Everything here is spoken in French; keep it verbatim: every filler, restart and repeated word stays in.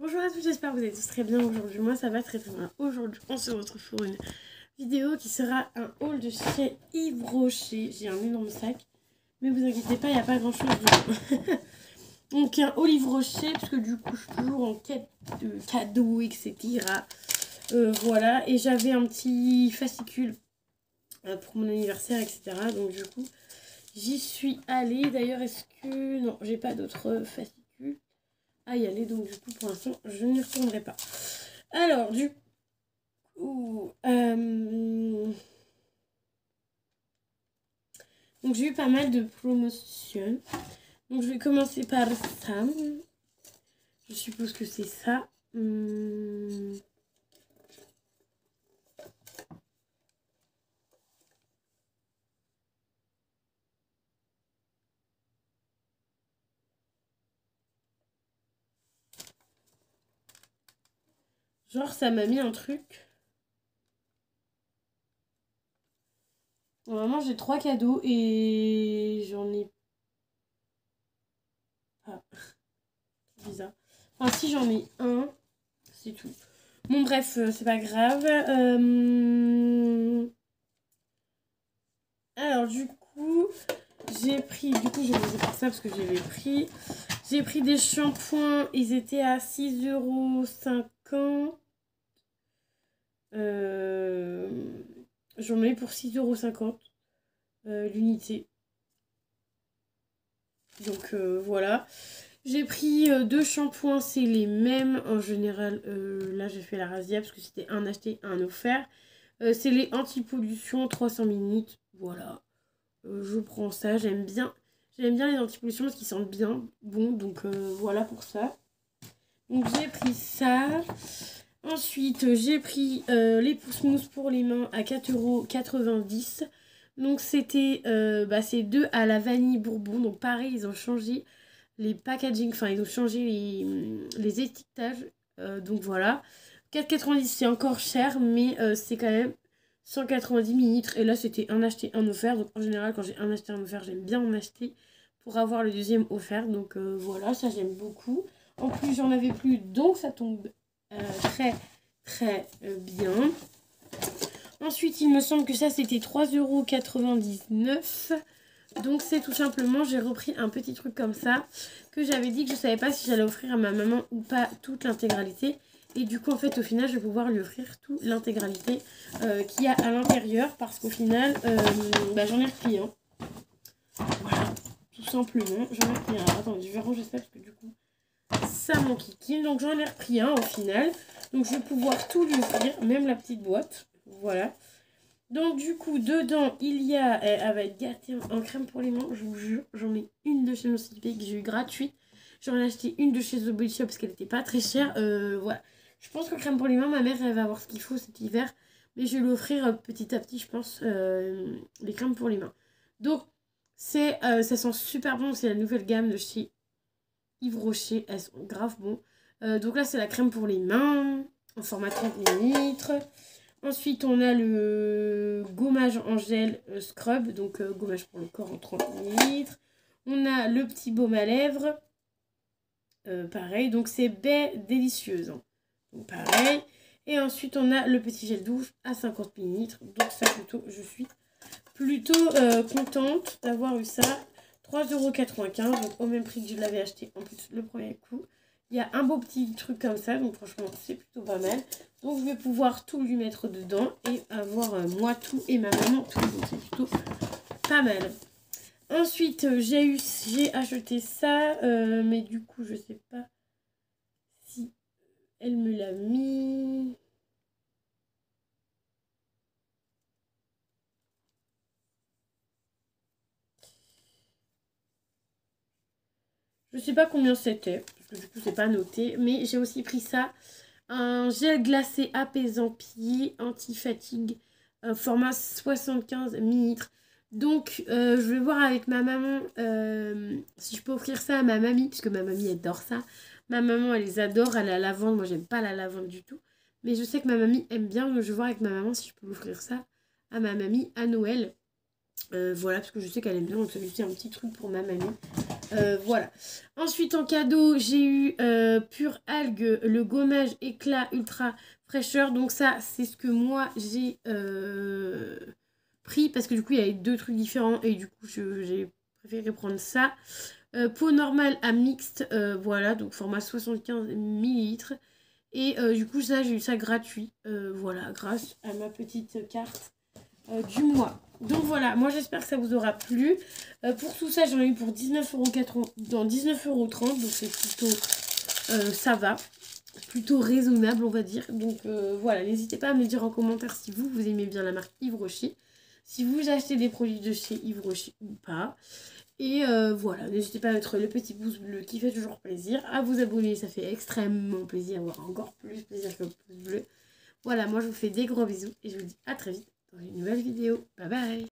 Bonjour à tous, j'espère que vous allez tous très bien aujourd'hui. Moi ça va très très bien. Aujourd'hui on se retrouve pour une vidéo qui sera un haul de chez Yves Rocher. J'ai un énorme sac, mais vous inquiétez pas, il n'y a pas grand chose dedans. Donc un haul Yves Rocher, parce que du coup je suis toujours en quête de cadeaux, et cetera. Euh, voilà, et j'avais un petit fascicule euh, pour mon anniversaire, et cetera. Donc du coup j'y suis allée. D'ailleurs, est-ce que... Non, j'ai pas d'autres fascicules à y aller, donc du coup pour l'instant je n'y retournerai pas. Alors du coup euh... donc j'ai eu pas mal de promotions, donc je vais commencer par ça. Je suppose que c'est ça. hum... Genre ça m'a mis un truc. Normalement j'ai trois cadeaux et j'en ai pas. C'est bizarre. Enfin si, j'en ai un, c'est tout. Bon bref, euh, c'est pas grave. Euh... Alors du coup, j'ai pris, du coup j'ai posé pour ça parce que j'avais pris. J'ai pris des shampoings, ils étaient à six euros cinquante. Euh... J'en ai pour six euros cinquante euh, l'unité. Donc euh, voilà. J'ai pris euh, deux shampoings, c'est les mêmes en général. Euh, là j'ai fait la razzia parce que c'était un acheté, un offert. Euh, c'est les anti-pollution trois cents millilitres. Voilà. Euh, je prends ça, j'aime bien. J'aime bien les anti-pollution parce qu'ils sentent bien bon. Donc euh, voilà pour ça. Donc j'ai pris ça. Ensuite j'ai pris euh, les pousse-mousse pour les mains à quatre euros quatre-vingt-dix. Donc c'était euh, bah, c'est deux à la vanille bourbon. Donc pareil, ils ont changé les packaging, enfin ils ont changé les, les étiquetages. Euh, donc voilà. quatre euros quatre-vingt-dix c'est encore cher, mais euh, c'est quand même cent quatre-vingt-dix millilitres. Et là c'était un acheté, un offert. Donc en général quand j'ai un acheté, un offert, j'aime bien en acheter pour avoir le deuxième offert. Donc euh, voilà, ça j'aime beaucoup. En plus j'en avais plus, donc ça tombe euh, très très euh, bien. Ensuite il me semble que ça c'était trois euros quatre-vingt-dix-neuf. Donc c'est tout simplement, j'ai repris un petit truc comme ça, que j'avais dit que je savais pas si j'allais offrir à ma maman ou pas toute l'intégralité. Et du coup en fait au final je vais pouvoir lui offrir toute l'intégralité euh, qu'il y a à l'intérieur. Parce qu'au final euh, bah, j'en ai repris un. Voilà, tout simplement, j'en ai repris un. Attendez, je vais ranger ça parce que du coup ça m'enquiquine. Donc j'en ai repris un au final. Donc je vais pouvoir tout lui offrir, même la petite boîte. Voilà. Donc du coup dedans il y a, elle va être gâtée en crème pour les mains, je vous jure. J'en ai une de chez Nocipé que j'ai eu gratuite. J'en ai acheté une de chez The Body Shop parce qu'elle n'était pas très chère. Euh, voilà. Je pense que crème pour les mains, ma mère elle va avoir ce qu'il faut cet hiver. Mais je vais lui offrir petit à petit je pense euh, les crèmes pour les mains. Donc c'est, euh, ça sent super bon, c'est la nouvelle gamme de chez Yves Rocher. Elles sont grave bon. Euh, donc là c'est la crème pour les mains en format trente millilitres. Ensuite, on a le gommage en gel euh, scrub, donc euh, gommage pour le corps en trente millilitres. On a le petit baume à lèvres, euh, pareil, donc c'est baie délicieuse. Hein. Donc pareil. Et ensuite, on a le petit gel douche à cinquante millilitres. Donc ça, plutôt, je suis plutôt euh, contente d'avoir eu ça. trois euros quatre-vingt-quinze, donc au même prix que je l'avais acheté en plus le premier coup. Il y a un beau petit truc comme ça, donc franchement, c'est plutôt pas mal. Donc je vais pouvoir tout lui mettre dedans et avoir euh, moi tout et ma maman tout. Donc c'est plutôt pas mal. Ensuite, euh, j'ai eu, j'ai acheté ça, euh, mais du coup, je sais pas si elle me l'a mis. Je sais pas combien c'était, parce que du coup, c'est pas noté. Mais j'ai aussi pris ça. Un gel glacé apaisant pied anti-fatigue euh, format soixante-quinze millilitres. Donc euh, je vais voir avec ma maman euh, si je peux offrir ça à ma mamie, puisque ma mamie adore ça. Ma maman elle les adore, elle a la lavande, moi j'aime pas la lavande du tout. Mais je sais que ma mamie aime bien, donc je vais voir avec ma maman si je peux offrir ça à ma mamie à Noël. Euh, voilà, parce que je sais qu'elle aime bien, donc celui-ci un petit truc pour ma mamie. Euh, voilà. Ensuite, en cadeau, j'ai eu euh, Pure Algue, le gommage éclat ultra fraîcheur. Donc ça, c'est ce que moi, j'ai euh, pris. Parce que du coup, il y avait deux trucs différents. Et du coup, j'ai préféré prendre ça. Euh, peau normale à mixte. Euh, voilà, donc format soixante-quinze millilitres. Et euh, du coup, ça, j'ai eu ça gratuit. Euh, voilà, grâce à ma petite carte euh, du mois. Donc voilà, moi j'espère que ça vous aura plu. Euh, pour tout ça, j'en ai eu pour dix-neuf euros quatre-vingts, dans dix-neuf euros trente, donc c'est plutôt, euh, ça va, plutôt raisonnable on va dire. Donc euh, voilà, n'hésitez pas à me dire en commentaire si vous, vous aimez bien la marque Yves Rocher, si vous achetez des produits de chez Yves Rocher ou pas. Et euh, voilà, n'hésitez pas à mettre le petit pouce bleu qui fait toujours plaisir, à vous abonner, ça fait extrêmement plaisir, voire encore plus plaisir que le pouce bleu. Voilà, moi je vous fais des gros bisous et je vous dis à très vite dans une nouvelle vidéo. Bye bye!